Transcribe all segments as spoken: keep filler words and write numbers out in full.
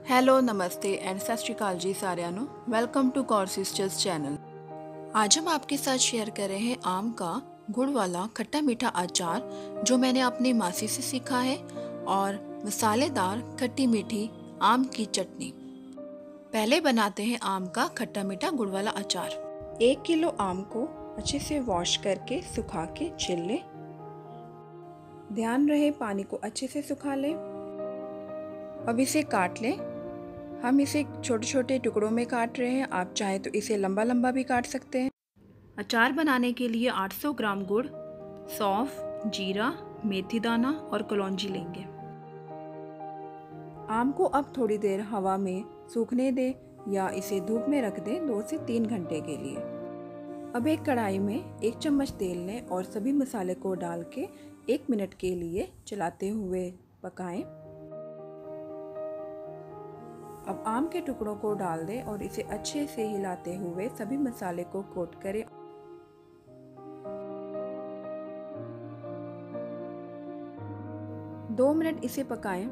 Hello नमस्ते and सत श्री अकाल जी साਰਿਆਂ ਨੂੰ welcome to Kaur sisters channel. आज हम आपके साथ शेयर कर रहे हैं आम का गुड़ वाला खट्टा मीठा अचार जो मैंने अपनी मासी से सीखा है, और मसालेदार खट्टी मीठी आम की चटनी। पहले बनाते हैं आम का खट्टा मीठा गुड़ वाला अचार। एक किलो आम को अच्छे से वॉश करके सुखा के छिल लें। ध्यान रहे पानी को अच्छे से सुखा लें। अब इसे काट लें। हम इसे छोटे छोटे टुकड़ों में काट रहे हैं, आप चाहें तो इसे लंबा लंबा भी काट सकते हैं। अचार बनाने के लिए आठ सौ ग्राम गुड़, सौंफ, जीरा, मेथी दाना और कलौंजी लेंगे। आम को अब थोड़ी देर हवा में सूखने दें या इसे धूप में रख दें दो से तीन घंटे के लिए। अब एक कढ़ाई में एक चम्मच तेल लें और सभी मसाले को डाल के एक मिनट के लिए चलाते हुए पकाएं। अब आम के टुकड़ों को डाल दें और इसे अच्छे से हिलाते हुए सभी मसाले को कोट करें। दो मिनट इसे पकाएं।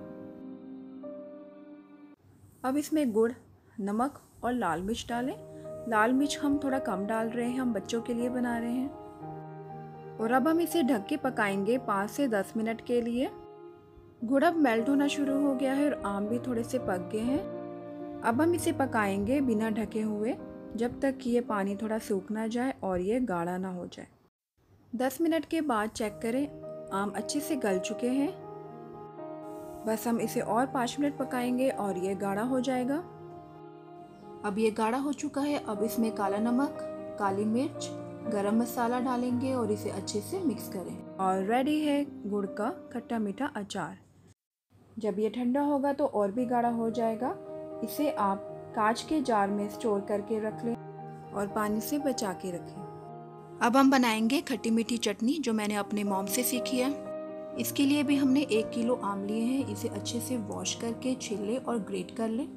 अब इसमें गुड़, नमक और लाल मिर्च डालें। लाल मिर्च हम थोड़ा कम डाल रहे हैं, हम बच्चों के लिए बना रहे हैं। और अब हम इसे ढक के पकाएंगे पाँच से दस मिनट के लिए। गुड़ अब मेल्ट होना शुरू हो गया है और आम भी थोड़े से पक गए हैं। अब हम इसे पकाएंगे बिना ढके हुए जब तक कि ये पानी थोड़ा सूख ना जाए और ये गाढ़ा ना हो जाए। दस मिनट के बाद चेक करें, आम अच्छे से गल चुके हैं। बस हम इसे और पाँच मिनट पकाएंगे और ये गाढ़ा हो जाएगा। अब ये गाढ़ा हो चुका है। अब इसमें काला नमक, काली मिर्च, गरम मसाला डालेंगे और इसे अच्छे से मिक्स करें। और रेडी है गुड़ का खट्टा मीठा अचार। जब ये ठंडा होगा तो और भी गाढ़ा हो जाएगा। इसे आप कांच के जार में स्टोर करके रख लें और पानी से बचा के रखें। अब हम बनाएंगे खट्टी मीठी चटनी जो मैंने अपने मॉम से सीखी है। इसके लिए भी हमने एक किलो आम लिए हैं। इसे अच्छे से वॉश करके छील लें और ग्रेट कर लें।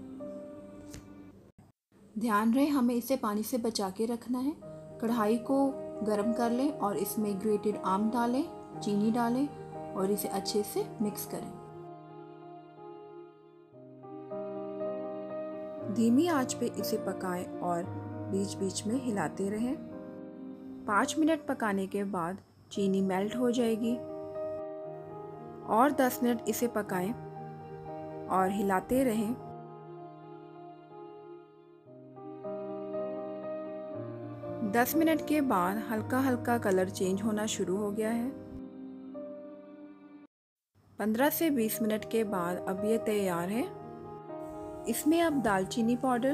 ध्यान रहे हमें इसे पानी से बचा के रखना है। कढ़ाई को गर्म कर लें और इसमें ग्रेटेड आम डालें, चीनी डालें और इसे अच्छे से मिक्स करें। धीमी आंच पे इसे पकाएं और बीच बीच में हिलाते रहें। पाँच मिनट पकाने के बाद चीनी मेल्ट हो जाएगी। और दस मिनट इसे पकाएं और हिलाते रहें। दस मिनट के बाद हल्का हल्का कलर चेंज होना शुरू हो गया है। पंद्रह से बीस मिनट के बाद अब ये तैयार है। इसमें अब दालचीनी पाउडर,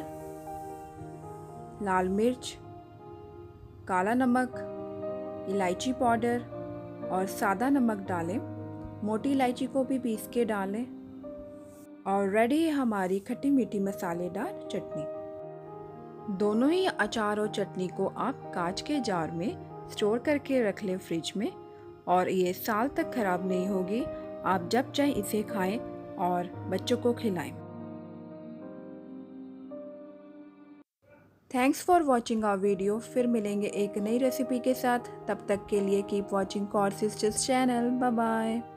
लाल मिर्च, काला नमक, इलायची पाउडर और सादा नमक डालें। मोटी इलायची को भी पीस के डालें। और रेडी है हमारी खट्टी मीठी मसालेदार चटनी। दोनों ही अचार और चटनी को आप कांच के जार में स्टोर करके रख लें फ्रिज में, और ये साल तक खराब नहीं होगी। आप जब चाहें इसे खाएं और बच्चों को खिलाएं। Thanks for watching our video. फिर मिलेंगे एक नई रेसिपी के साथ। तब तक के लिए keep watching Kaur sisters channel. Bye bye.